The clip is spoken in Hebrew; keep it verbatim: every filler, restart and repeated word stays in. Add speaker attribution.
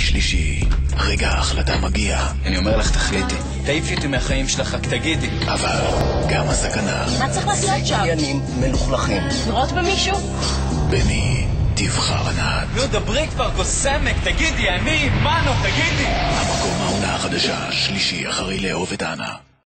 Speaker 1: שלישי, רגע ההחלטה מגיע.
Speaker 2: אני אומר לך תחליטי, תעיפי אותי מהחיים שלך, רק תגידי.
Speaker 1: אבל גם הסכנה.
Speaker 3: מה צריך לעשות שם?
Speaker 2: עניינים מלוכלכים.
Speaker 3: לראות במישהו?
Speaker 1: במי תבחר ענת?
Speaker 2: נו, דברי כבר קוסמק, תגידי, אני, מנו, תגידי.
Speaker 1: המקום העונה החדשה, שלישי אחרי לאהוב את אנה.